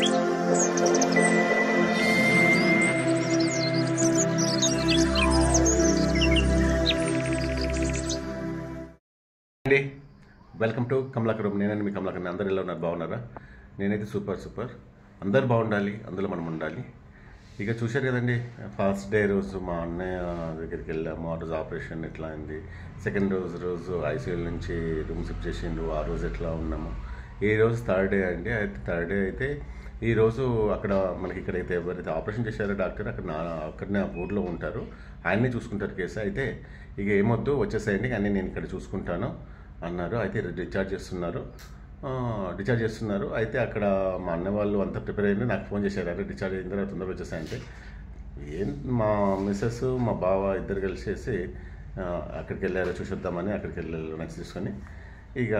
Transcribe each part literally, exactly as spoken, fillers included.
Welcome to Kamalakar. నేనండి మీ కమలాకర్. అందరు ఎలా ఉన్నారు? బాగున్నారా? నేనైతే సూపర్ సూపర్. అందరు బాగుండాలి, అందులో మనం ఉండాలి. ఇక చూశారు కదండి, ఫస్ట్ డే రోజు మా అన్నయ్య దగ్గరికి వెళ్ళాము. ఆ రోజు ఆపరేషన్ ఎట్లా అయింది, సెకండ్ రోజు రోజు ఐసీయూల నుంచి రూమ్ షిఫ్ట్ చేసిండు, ఆ రోజు ఎట్లా ఉన్నాము. ఈ రోజు థర్డ్ డే అండి. అయితే థర్డ్ డే అయితే ఈరోజు అక్కడ మనకి ఇక్కడైతే ఎవరైతే ఆపరేషన్ చేశారో డాక్టర్ అక్కడ నా అక్కడనే ఆ ఊర్లో ఉంటారు, ఆయన్నే చూసుకుంటారు కేసు. అయితే ఇక ఏమొద్దు వచ్చేసేయండి, కానీ నేను ఇక్కడ చూసుకుంటాను అన్నారు. అయితే డిశ్చార్జ్ చేస్తున్నారు డిశ్చార్జ్ చేస్తున్నారు అయితే అక్కడ మా అన్న వాళ్ళు అంతా ప్రిపేర్ అయ్యింది. నాకు ఫోన్ చేశారు, అరే డిశ్చార్జ్ అయిన తర్వాత తొందరగా వచ్చేసాయంటే ఏం మా మిస్సెస్ మా బావ ఇద్దరు కలిసేసి అక్కడికి వెళ్ళారు, చూసొద్దామని అక్కడికి వెళ్ళారు నెక్స్ట్ తీసుకొని. ఇక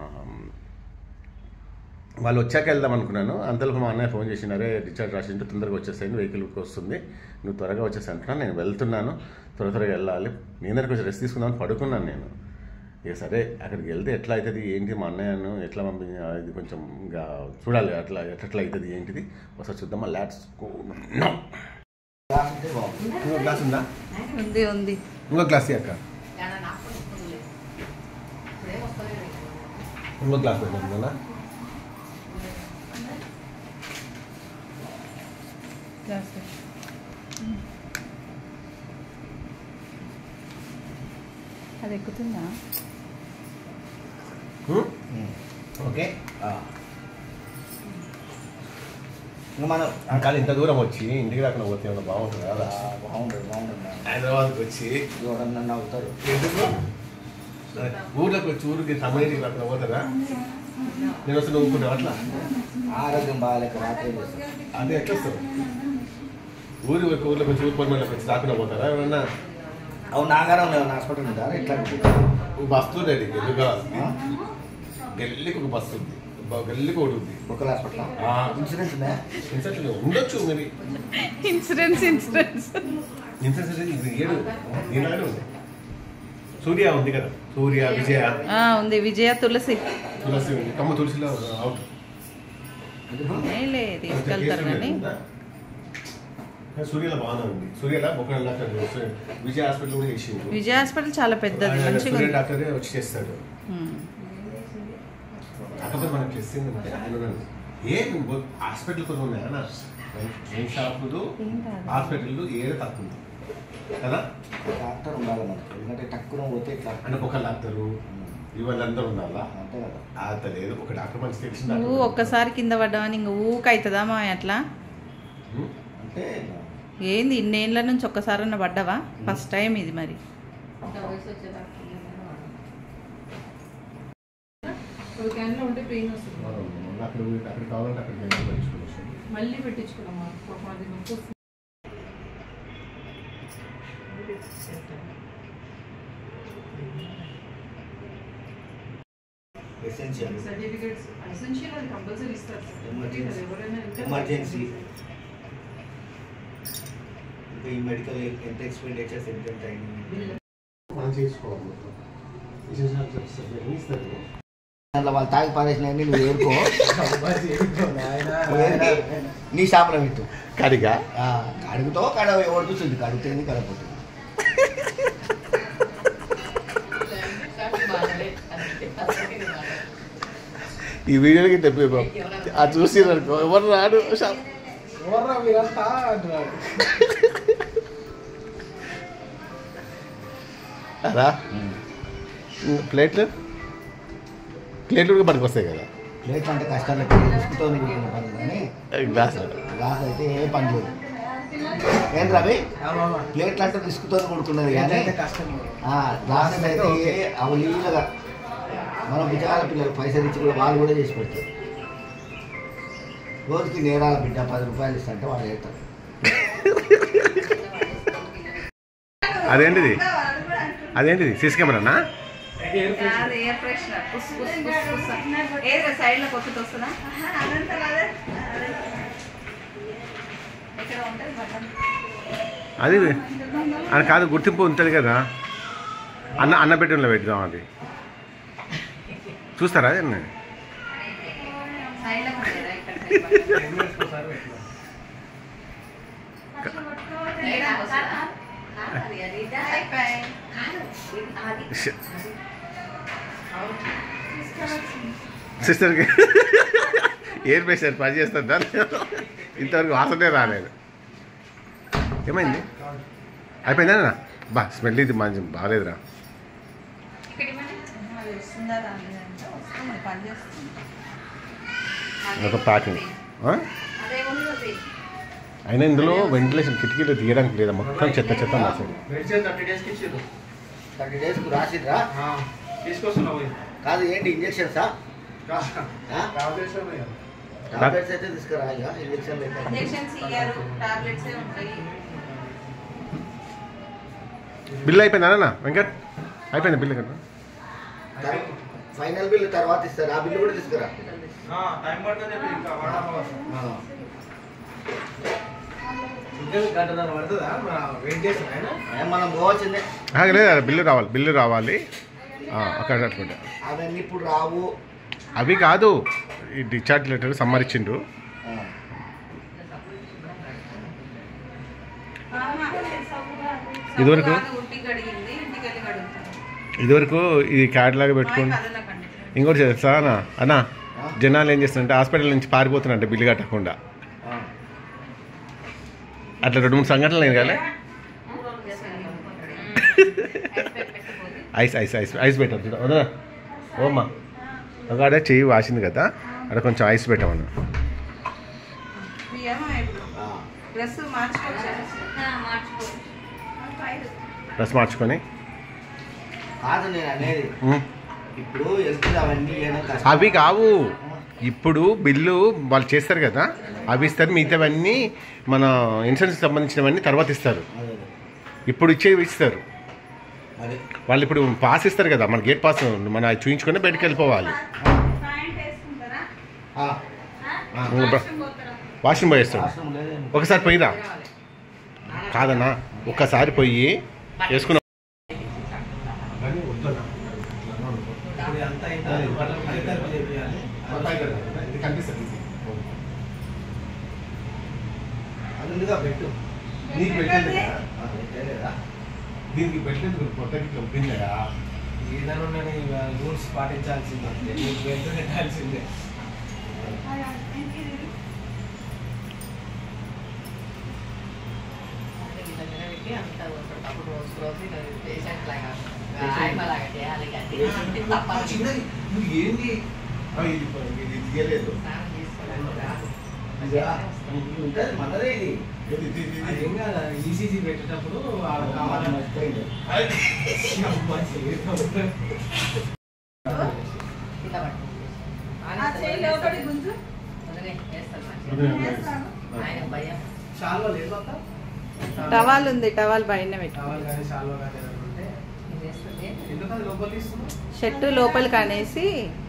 వాళ్ళు వచ్చాక వెళ్దాం అనుకున్నాను. అంతలోపు మా అన్నయ్య ఫోన్ చేసినారే డిశ్చార్జ్ రాసింటే తొందరగా వచ్చేసాయి, వెహికల్కి వస్తుంది, నువ్వు త్వరగా వచ్చేసి అంటున్నాను. నేను వెళ్తున్నాను, త్వర త్వరగా వెళ్ళాలి. నేను కొంచెం రెస్ట్ తీసుకుందామని పడుకున్నాను నేను. ఇక సరే అక్కడికి వెళ్తే ఎట్లా అవుతుంది ఏంటి, మా అన్నయ్యను ఎట్లా పంపి ఇది కొంచెం ఇంకా చూడాలి, అట్లా ఎట్లా అవుతుంది ఏంటిది ఒకసారి చూద్దామా. LADS go. ఇంకో గ్లాస్ ఉందా? ఉంది ఉంది ఇంకో గ్లాస్ అక్క, ఇంకో గ్లాస్ పెట్టినా అది ఎక్కుతుందా? ఓకే. ఇంకా మనం కానీ ఇంత దూరం వచ్చి ఇంటికి రాకుండా పోతే ఏమన్నా బాగుంటుంది కదా? బాగుంటుంది బాగుంటుంది. హైదరాబాద్కి వచ్చి ఎవరన్నా అవుతారు ఎందుకు ఊర్లోకి వచ్చి ఊరికి తమిళకి రాకుండా పోతారా? నేను వస్తే నవ్వుకుంటావు అట్లా. ఆరోగ్యం బాగాలేక రాత్రి అదే ఎట్లా వస్తావు? ఊరి ఊర్లోకి వచ్చి ఊరి పొలిమేళ్ళకి వచ్చి రాకుండా పోతారా ఏమన్నా? అవును, నాగారం హాస్పిటల్ ఉంటారా? ఎట్లా బస్సు రెడీ గెల్లుగా గెల్లికి ఒక బస్సు ఉంది, గెల్లికి ఒకటి ఉంది. ఒక హాస్పిటల్ ఇన్సూరెన్స్ ఉందా? ఇన్సూరెన్స్ ఉండొచ్చు మరి. ఇన్సూరెన్స్ ఇన్సూరెన్స్ ఇన్సూరెన్స్ ఏడు ఈనాడు ఉంది. సూర్య ఉంది కదా, సూర్య విజయ ఉంది, విజయ తులసి తులసి ఉంది. కమ్మ తులసిలో అవుట్ తీసుకెళ్తారు కానీ సూర్యలో బాగానే ఉంది. సూర్యలో ఒక డాక్టర్ విజయ హాస్పిటల్ కూడా చేసింది. విజయ హాస్పిటల్ చాలా పెద్దది, మంచిగా డాక్టరే వచ్చి చేస్తాడు. కాకపోతే మనకు చేసింది ఏ హాస్పిటల్ కొన్ని ఉన్నాయా? షాపులు హాస్పిటల్ ఏదో తక్కువ కదా. డాక్టర్ ఉండాలి మనకి, ఎందుకంటే తక్కువ పోతే అంటే ఒక డాక్టరు ఇవాళంతా ఉండాలా అంతే కదా. అంత లేదు, ఒక డాక్టర్ మంచి తెలిసింది. నువ్వు ఒక్కసారి కింద పడ్డావని ఇంక ఊకవుతుందా మా అట్లా? అంటే ఏంది ఇన్నేళ్ళ నుంచి ఒక్కసారన్నా పడ్డావా? ఫస్ట్ టైం ఇది. మరి అక్కడ కావాలంటే అక్కడికి మళ్ళీ పెట్టించుకున్నామా? ఎసెన్షియల్ సర్టిఫికేట్స్ ఎసెన్షియల్ అది కంపల్సరీ ఇస్తారు. ఎమర్జెన్సీ ఎవరైనా ఎమర్జెన్సీ ఇంకా ఈ మెడికల్ ఎంత ఎక్స్పెండిచర్స్ ఎంత టైం మనం చేసుకోవాలి. దాంట్లో వాళ్ళు తాగి పారేసినాయని నువ్వు ఏరుకో, నీ షాపులో పెట్టు. కడిగా కడుగుతో కడ ఎవరు చూస్తుంది, కడుగుతుంది కడపోతుంది. ఈ వీడియోకి అది చూసి ఎవరు రాడు అదా. ప్లేట్లు ప్లేట్లు కూడా పనికి వస్తాయి కదా. ప్లేట్లు అంటే కష్టాలు ఇసుకుతో పని కానీ గ్లాస్ గ్లాస్ అయితే ఏ పని లేదు. ఏం రవి, ప్లేట్లు అంటే రిస్క్తో కొడుకున్నది కానీ గ్లాస్ అయితే అవలీలగా మన బిడ్డల పిల్లలు పైసలు ఇచ్చి కూడా వాళ్ళు కూడా చేసి పెడతారు. రోజుకి నేరాల బిడ్డ పది రూపాయలు ఇస్తుంటే వాళ్ళు చేస్తారు. అదేంటిది అదేంటిది సీసీ కెమెరానా? అది అది కాదు, గుర్తింపు ఉంటుంది కదా. అన్న అన్న బెడ్రూమ్లో పెడదాం. అది చూస్తారా? అదే సిస్టర్కి ఎయిర్ ప్రెషర్ పని చేస్తుందా ఇంతవరకు వాసనే రాలేదు. ఏమైంది అయిపోయిందా బా స్మెల్ ఇది మంచి బాగాలేదురా. ఒక ప్యాకింగ్ అయినా ఇందులో వెంటిలేషన్ కిటికీలు తీయడానికి లేదా మొత్తం చెత్త చెత్త రాసాడు. థర్టీ డేస్కి రాసిద్రా కాదు ఏంటి ఇంజక్షన్సా? టాబ్లెట్స్ అయితే తీసుకురా ఇంజక్షన్ బిల్లు అయిపోయిందా వెంకట్? అయిపోయింది బిల్లు కదా. ఫైనల్ బిల్ తర్వాత ఇస్తారు. ఆ బిల్లు కూడా తీసుకురా. మనం పోవాల్సిందే. లేదు బిల్లు రావాలి బిల్లు రావాలి అక్కడ అట్లుంటే అవన్నీ ఇప్పుడు రావు. అవి కాదు ఈ డిశ్చార్జ్ లెటర్ సమ్మర్ ఇచ్చిండ్రు. ఇదివరకు ఇదివరకు ఇది క్యాడ్ లాగా పెట్టుకోండి. ఇంకోటి తెలుసా అన్న అన్న జనాలు ఏం చేస్తారంటే హాస్పిటల్ నుంచి పారిపోతున్నారంటే బిల్లు కట్టకుండా. అట్లా రెండు మూడు సంఘటనలు ఏం కాలే. ఐస్ ఐస్ ఐస్ ఐస్ పెట్టారు చూడ వదరా ఓమ్మా. ఒక ఆడ చెయ్యి వాసింది కదా అక్కడ కొంచెం ఐస్ పెట్టామన్నా. డ్రెస్ మార్చుకొని అవి కావు ఇప్పుడు బిల్లు వాళ్ళు చేస్తారు కదా అవి ఇస్తారు. మిగతావన్నీ మన ఇన్సూరెన్స్కి సంబంధించినవన్నీ తర్వాత ఇస్తారు. ఇప్పుడు ఇచ్చేవి ఇస్తారు వాళ్ళు. ఇప్పుడు పాస్ ఇస్తారు కదా మన గేట్ పాస్ మన చూయించుకొని బయటకు వెళ్ళిపోవాలి. వాష్రూమ్ పోయేస్తాడు. ఒకసారి పోయిరా కాదన్నా ఒక్కసారి పోయి వేసుకున్నా. పెట్టు నీకు పెట్టలేదు దీనికి పెట్టలేదు పొట్టకిట్లా ఏదైనా రూల్స్ పాటించాల్సిందే. నీకు వెంటనే పెట్టాల్సిందే. చిన్నది నువ్వు ఏంది ఇది తీయలేదు మనదే ఇది ఈసీజీ పెట్టేటప్పుడు చాలా లేదు టవాల్ ఉంది టవాల్ పైన పెట్టు. షర్టు లోపలికి అనేసి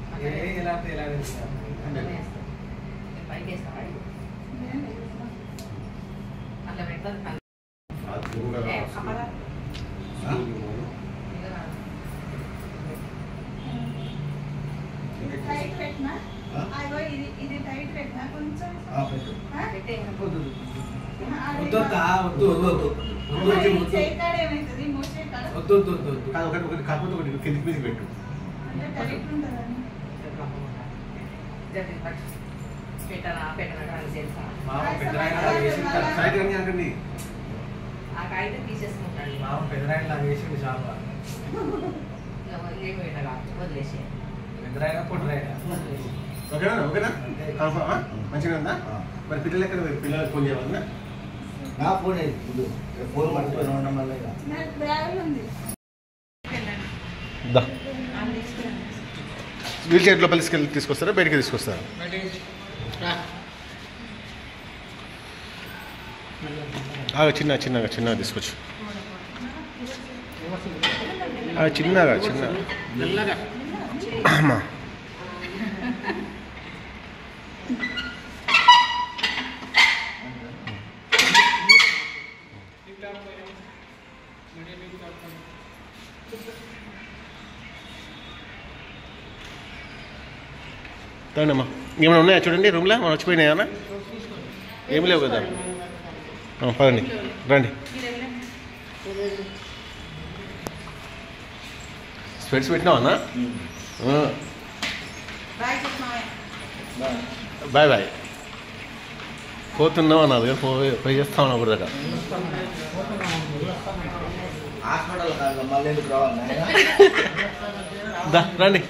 కాకపోతే ఒకటి కిందికి మీదకి పెట్టు. పెద్దరాయిలా వేసింది చాలా పెద్దరాయినా పొట్టరాయినా ఓకేనా ఓకేనా కన్ఫర్మా మంచిగా ఉందా? మరి పిల్లలు ఎక్కడ పిల్లలకు ఫోన్ చేయాలన్నా నా ఫోన్ ఫోన్ పట్టుకొని ఉండడం వల్ల వీల్ చైర్ లోపల తీసుకెళ్ళి తీసుకొస్తారా బయటికి తీసుకొస్తారా? చిన్న చిన్నగా చిన్నగా తీసుకొచ్చు చిన్నగా చిన్నగా అమ్మా తాండమ్మా ఏమైనా ఉన్నాయా చూడండి రూమ్లో మనం వచ్చిపోయినాయా ఏమి లేవు కదా పదండి రండి స్వెట్స్ పెట్టినావా బాయ్ బాయ్ పోతున్నావు అన్నది కదా పోయి పోయి చేస్తా ఉన్నా కూడా హాస్పిటల్ కాదు మళ్ళీ ఎందుకు రావాలి దా రండి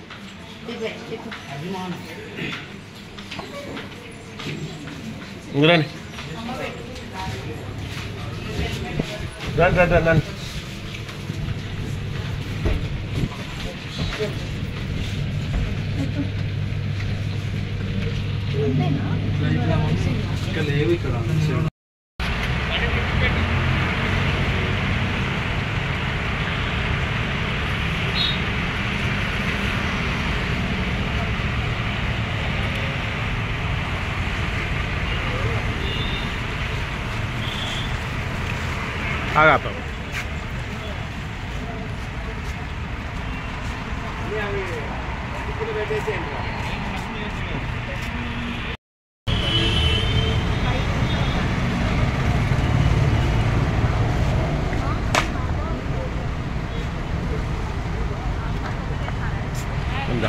ఇంక రండి రండి రండి రండి రండి ఇక్కడ లేవు ఇక్కడ ఆగా ఉందా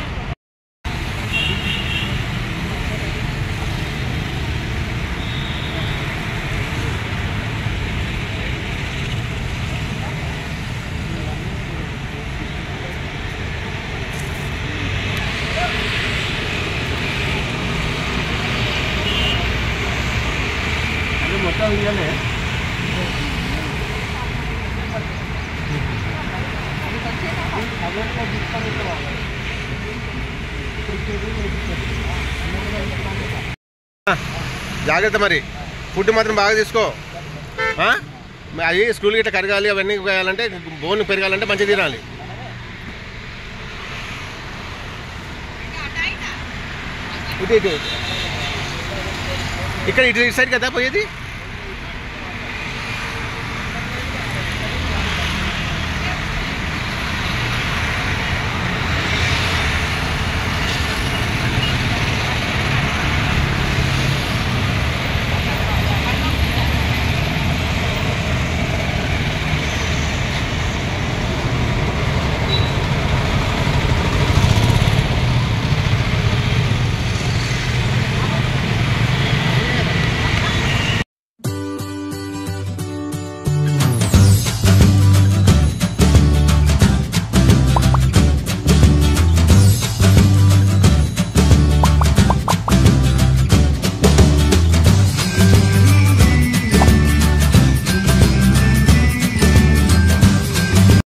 మొత్తం ఇయ్యాలి జాగ్రత్త మరి ఫుడ్ మాత్రం బాగా తీసుకో అది స్కూల్ గిట్ట కరగాలి అవన్నీ వేయాలంటే బోన్ పెరగాలంటే మంచిగా తినాలి ఇటు ఇటు ఇక్కడ ఇటు సైడ్ కదా పోయేది